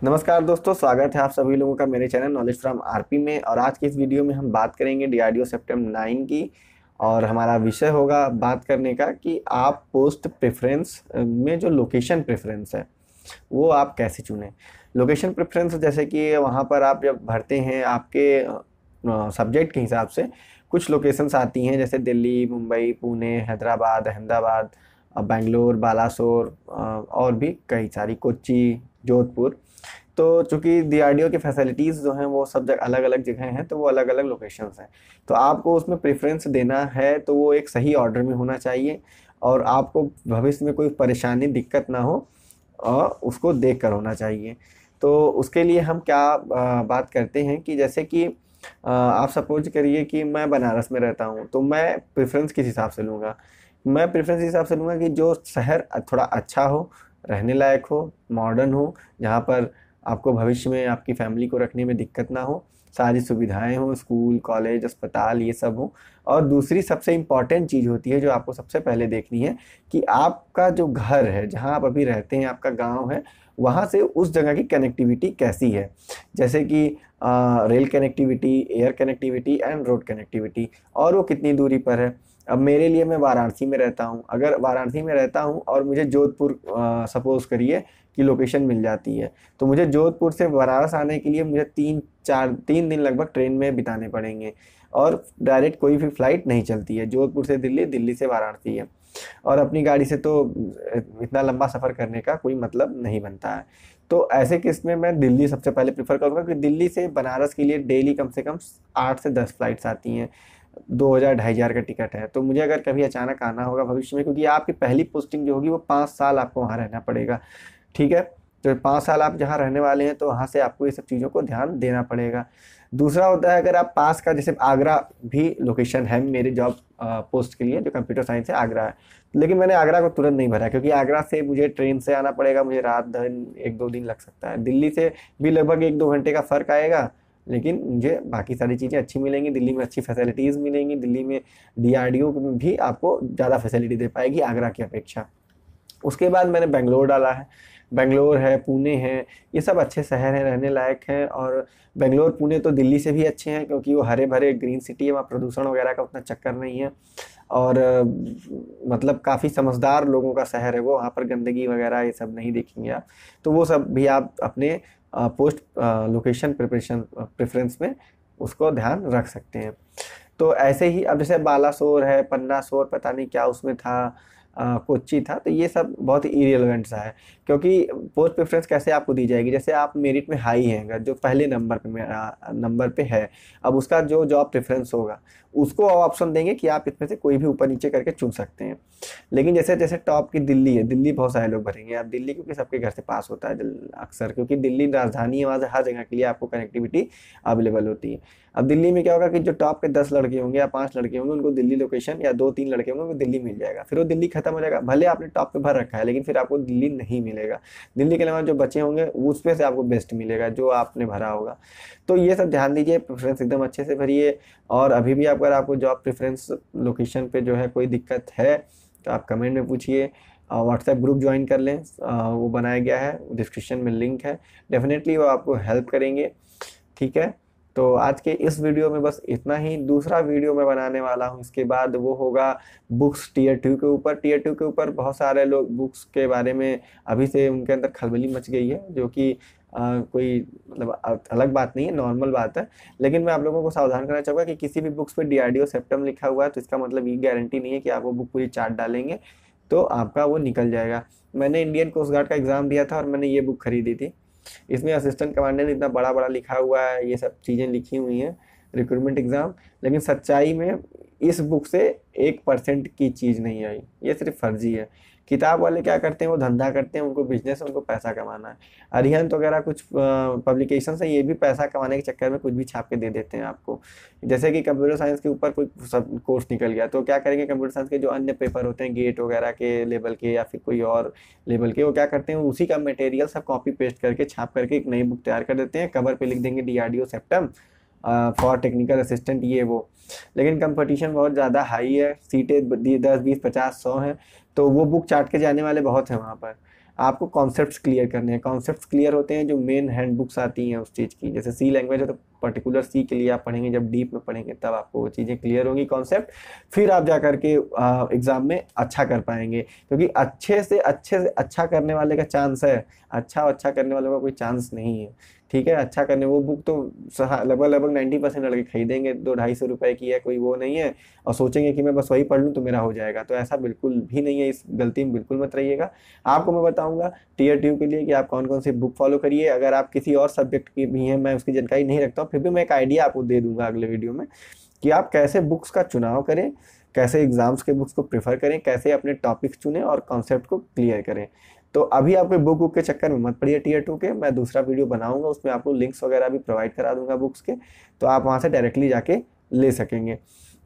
नमस्कार दोस्तों, स्वागत है आप सभी लोगों का मेरे चैनल नॉलेज फ्रॉम आरपी में। और आज की इस वीडियो में हम बात करेंगे डीआरडीओ सेप्टम 9 की। और हमारा विषय होगा बात करने का कि आप पोस्ट प्रेफरेंस में जो लोकेशन प्रेफरेंस है वो आप कैसे चुनें। लोकेशन प्रेफरेंस जैसे कि वहाँ पर आप जब भरते हैं आपके सब्जेक्ट के हिसाब से कुछ लोकेशंस आती हैं, जैसे दिल्ली, मुंबई, पुणे, हैदराबाद, अहमदाबाद, बेंगलोर, बालासोर और भी कई सारी, कोच्चि, जोधपुर। तो चूंकि डीआरडीओ की फैसिलिटीज़ जो हैं वो सब जगह अलग अलग जगह हैं, तो वो अलग अलग लोकेशंस हैं। तो आपको उसमें प्रेफरेंस देना है तो वो एक सही ऑर्डर में होना चाहिए और आपको भविष्य में कोई परेशानी दिक्कत ना हो और उसको देख कर होना चाहिए। तो उसके लिए हम क्या बात करते हैं कि जैसे कि आप सपोज करिए कि मैं बनारस में रहता हूँ, तो मैं प्रेफरेंस किस हिसाब से लूँगा। मैं प्रेफरेंस इस हिसाब से लूँगा कि जो शहर थोड़ा अच्छा हो, रहने लायक हो, मॉडर्न हो, जहाँ पर आपको भविष्य में आपकी फैमिली को रखने में दिक्कत ना हो, सारी सुविधाएं हों, स्कूल, कॉलेज, अस्पताल, ये सब हो। और दूसरी सबसे इम्पॉर्टेंट चीज़ होती है जो आपको सबसे पहले देखनी है कि आपका जो घर है, जहाँ आप अभी रहते हैं, आपका गांव है, वहाँ से उस जगह की कनेक्टिविटी कैसी है। जैसे कि rail connectivity, air connectivity and road connectivity, और वो कितनी दूरी पर है। अब मेरे लिए, मैं वाराणसी में रहता हूँ, अगर वाराणसी में रहता हूँ और मुझे जोधपुर सपोज करिए की लोकेशन मिल जाती है, तो मुझे जोधपुर से बनारस आने के लिए मुझे 3 दिन लगभग ट्रेन में बिताने पड़ेंगे। और डायरेक्ट कोई भी फ्लाइट नहीं चलती है, जोधपुर से दिल्ली, दिल्ली से वाराणसी है। और अपनी गाड़ी से तो इतना लंबा सफ़र करने का कोई मतलब नहीं बनता है। तो ऐसे केस में मैं दिल्ली सबसे पहले प्रेफर करूँगा, क्योंकि दिल्ली से बनारस के लिए डेली कम से कम 8 से 10 फ्लाइट्स आती हैं। 2000 2,500 का टिकट है। तो मुझे अगर कभी अचानक आना होगा भविष्य में, क्योंकि आपकी पहली पोस्टिंग जो होगी वो 5 साल आपको वहाँ रहना पड़ेगा, ठीक है। तो 5 साल आप जहाँ रहने वाले हैं, तो वहाँ से आपको ये सब चीज़ों को ध्यान देना पड़ेगा। दूसरा होता है, अगर आप पास का, जैसे आगरा भी लोकेशन है मेरे जॉब पोस्ट के लिए, जो कंप्यूटर साइंस है, आगरा है। लेकिन मैंने आगरा को तुरंत नहीं भरा, क्योंकि आगरा से मुझे ट्रेन से आना पड़ेगा, मुझे रात दिन 1-2 दिन लग सकता है। दिल्ली से भी लगभग 1-2 घंटे का फ़र्क आएगा, लेकिन मुझे बाकी सारी चीज़ें अच्छी मिलेंगी। दिल्ली में अच्छी फैसिलिटीज़ मिलेंगी, दिल्ली में डीआरडीओ भी आपको ज़्यादा फैसिलिटी दे पाएगी आगरा की अपेक्षा। उसके बाद मैंने बेंगलोर डाला है। बेंगलोर है, पुणे है, ये सब अच्छे शहर हैं, रहने लायक हैं। और बेंगलोर, पुणे तो दिल्ली से भी अच्छे हैं, क्योंकि वो हरे भरे ग्रीन सिटी है, वहाँ प्रदूषण वगैरह का उतना चक्कर नहीं है। और मतलब काफ़ी समझदार लोगों का शहर है वो, वहाँ पर गंदगी वगैरह ये सब नहीं देखेंगे आप। तो वो सब भी आप अपने पोस्ट लोकेशन प्रेफरेंस में उसको ध्यान रख सकते हैं। तो ऐसे ही अब जैसे बालासोर है, पन्नासोर, पता नहीं क्या उसमें था, कोच्चि था, तो ये सब बहुत ही इरेलेवेंट सा है। क्योंकि पोस्ट प्रेफरेंस कैसे आपको दी जाएगी, जैसे आप मेरिट में हाई हैं, अगर जो पहले नंबर पे है, अब उसका जो जॉब प्रेफरेंस होगा उसको ऑप्शन देंगे कि आप इसमें से कोई भी ऊपर नीचे करके चुन सकते हैं। लेकिन जैसे जैसे टॉप की दिल्ली है, दिल्ली बहुत सारे लोग भरेंगे। आप दिल्ली, क्योंकि सबके घर से पास होता है अक्सर, क्योंकि दिल्ली राजधानी है, वहाँ से हर जगह के लिए आपको कनेक्टिविटी अवेलेबल होती है। अब दिल्ली में क्या होगा कि जो टॉप के 10 लड़के होंगे या 5 लड़के होंगे, उनको दिल्ली लोकेशन, या 2-3 लड़के होंगे उनको दिल्ली मिल जाएगा। फिर वो दिल्ली खत्म हो जाएगा, भले आपने टॉप पे भर रखा है, लेकिन फिर आपको दिल्ली नहीं मिलेगा। दिल्ली के अलावा जो बचे होंगे उस पे से आपको बेस्ट मिलेगा जो आपने भरा होगा। तो ये सब ध्यान दीजिए, प्रेफरेंस एकदम अच्छे से भरिए। और अभी भी अगर आपको जॉब प्रेफरेंस लोकेशन पे जो है कोई दिक्कत है, तो आप कमेंट में पूछिए। व्हाट्सएप ग्रुप ज्वाइन कर लें, वो बनाया गया है, डिस्क्रिप्शन में लिंक है, डेफिनेटली वो आपको हेल्प करेंगे, ठीक है। तो आज के इस वीडियो में बस इतना ही। दूसरा वीडियो मैं बनाने वाला हूँ इसके बाद, वो होगा बुक्स टीयर 2 के ऊपर। टीयर 2 के ऊपर बहुत सारे लोग बुक्स के बारे में अभी से उनके अंदर खलबली मच गई है, जो कि कोई मतलब अलग बात नहीं है, नॉर्मल बात है। लेकिन मैं आप लोगों को सावधान करना चाहूँगा कि किसी भी बुक्स पे डीआरडीओ सेप्टम लिखा हुआ है, तो इसका मतलब ये गारंटी नहीं है कि आप वो बुक पूरी चार्ट डालेंगे तो आपका वो निकल जाएगा। मैंने इंडियन कोस्ट गार्ड का एग्ज़ाम दिया था और मैंने ये बुक खरीदी थी। इसमें असिस्टेंट कमांडेंट इतना बड़ा बड़ा लिखा हुआ है, ये सब चीज़ें लिखी हुई हैं, रिक्रूटमेंट एग्ज़ाम। लेकिन सच्चाई में इस बुक से 1% की चीज़ नहीं आई, ये सिर्फ फर्जी है। किताब वाले क्या करते हैं, वो धंधा करते हैं, उनको बिजनेस है, उनको पैसा कमाना है। अरिहंत वगैरह कुछ पब्लिकेशन है, ये भी पैसा कमाने के चक्कर में कुछ भी छाप के दे देते हैं आपको। जैसे कि कंप्यूटर साइंस के ऊपर कोई सब कोर्स निकल गया, तो क्या करेंगे, कंप्यूटर साइंस के जो अन्य पेपर होते हैं, गेट वगैरह के लेवल के या फिर कोई और लेवल के, वो क्या करते हैं, उसी का मटेरियल सब कॉपी पेस्ट करके छाप करके एक नई बुक तैयार कर देते हैं। कवर पे लिख देंगे DRDO CEPTAM for technical assistant, ये वो। लेकिन कंपटीशन बहुत ज़्यादा हाई है, सीटें 10, 20, 50, 100 हैं, तो वो बुक चाट के जाने वाले बहुत हैं वहाँ पर। आपको कॉन्सेप्ट्स क्लियर करने हैं। कॉन्सेप्ट्स क्लियर होते हैं जो मेन हैंड बुक्स आती हैं उस चीज़ की, जैसे सी लैंग्वेज है तो पर्टिकुलर सी के लिए आप पढ़ेंगे, जब डीप में पढ़ेंगे तब आपको वो चीज़ें क्लियर होंगी कॉन्सेप्ट, फिर आप जा करके एग्ज़ाम में अच्छा कर पाएंगे। क्योंकि अच्छे से अच्छा करने वाले का चांस है, अच्छा करने वालों का कोई चांस नहीं है। ठीक है, अच्छा करने वो बुक तो लगभग 90% लड़के खरीदेंगे, 200-250 रुपए की है, कोई वो नहीं है, और सोचेंगे कि मैं बस वही पढ़ लूँ तो मेरा हो जाएगा। तो ऐसा बिल्कुल भी नहीं है, इस गलती में बिल्कुल मत रहिएगा। आपको मैं बताऊंगा टीयर 2 के लिए कि आप कौन कौन सी बुक फॉलो करिए। अगर आप किसी और सब्जेक्ट की भी हैं, मैं उसकी जानकारी नहीं रखता हूँ, फिर भी मैं एक आइडिया आपको दे दूंगा अगले वीडियो में कि आप कैसे बुक्स का चुनाव करें, कैसे एग्जाम्स के बुक्स को प्रेफर करें, कैसे अपने टॉपिक्स चुनें और कॉन्सेप्ट को क्लियर करें। तो अभी आप बुक के चक्कर में मत पड़िए टीयर 2 के, मैं दूसरा वीडियो बनाऊंगा, उसमें आपको लिंक्स वगैरह भी प्रोवाइड करा दूंगा बुक्स के, तो आप वहाँ से डायरेक्टली जाके ले सकेंगे।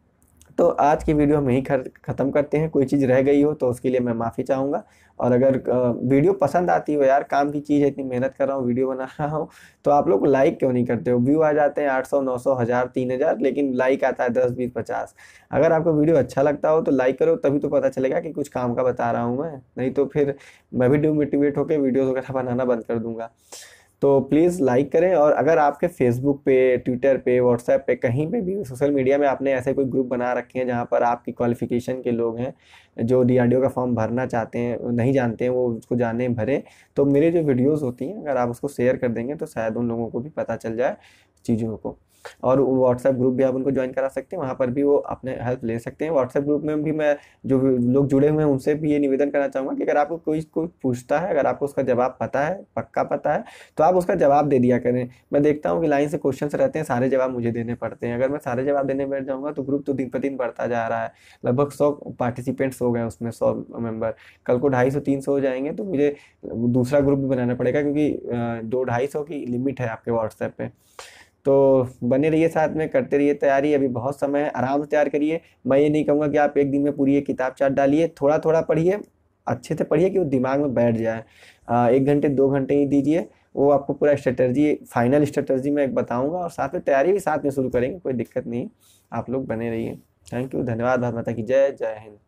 तो आज की वीडियो हम यहीं ख़त्म करते हैं। कोई चीज़ रह गई हो तो उसके लिए मैं माफ़ी चाहूँगा, और अगर वीडियो पसंद आती हो, यार काम की चीज़ है, इतनी मेहनत कर रहा हूँ, वीडियो बना रहा हूँ, तो आप लोग लाइक क्यों नहीं करते हो? व्यू आ जाते हैं 800, 900, 1000, 3000, लेकिन लाइक आता है 10, 20, 50। अगर आपको वीडियो अच्छा लगता हो तो लाइक करो, तभी तो पता चलेगा कि कुछ काम का बता रहा हूँ मैं, नहीं तो फिर मैं भी डिमोटिवेट होकर वीडियोज़ वगैरह बनाना बंद कर दूँगा। तो प्लीज़ लाइक करें, और अगर आपके फेसबुक पे, ट्विटर पे, व्हाट्सएप पे, कहीं पे भी सोशल मीडिया में आपने ऐसे कोई ग्रुप बना रखे हैं जहाँ पर आपकी क्वालिफिकेशन के लोग हैं जो डीआरडीओ का फॉर्म भरना चाहते हैं, नहीं जानते हैं, वो उसको जाने भरें, तो मेरे जो वीडियोज़ होती हैं अगर आप उसको शेयर कर देंगे तो शायद उन लोगों को भी पता चल जाए चीज़ों को। और व्हाट्सएप ग्रुप भी आप उनको ज्वाइन करा सकते हैं, वहाँ पर भी वो अपने हेल्प ले सकते हैं। व्हाट्सएप ग्रुप में भी मैं जो लोग जुड़े हुए हैं उनसे भी ये निवेदन करना चाहूँगा कि अगर आपको कोई पूछता है, अगर आपको उसका जवाब पता है, पक्का पता है, तो आप उसका जवाब दे दिया करें। मैं देखता हूँ कि लाइन से क्वेश्चंस रहते हैं, सारे जवाब मुझे देने पड़ते हैं। अगर मैं सारे जवाब देने बैठ जाऊँगा तो ग्रुप तो दिन पर दिन बढ़ता जा रहा है, लगभग 100 पार्टिसिपेंट्स हो गए उसमें, 100 मेंबर, कल को 250-300 हो जाएंगे, तो मुझे दूसरा ग्रुप भी बनाना पड़ेगा, क्योंकि 200-250 की लिमिट है आपके व्हाट्सएप पे। तो बने रहिए, साथ में करते रहिए तैयारी, अभी बहुत समय है, आराम से तैयार करिए। मैं ये नहीं कहूँगा कि आप एक दिन में पूरी एक किताब चाट डालिए, थोड़ा थोड़ा पढ़िए, अच्छे से पढ़िए कि वो दिमाग में बैठ जाए। 1 घंटे 2 घंटे ही दीजिए, वो आपको पूरा स्ट्रेटजी, फाइनल स्ट्रेटजी मैं एक बताऊँगा, और साथ में तैयारी भी साथ में शुरू करेंगे, कोई दिक्कत नहीं। आप लोग बने रहिए। थैंक यू, धन्यवाद। भारत माता की जय, जय हिंद।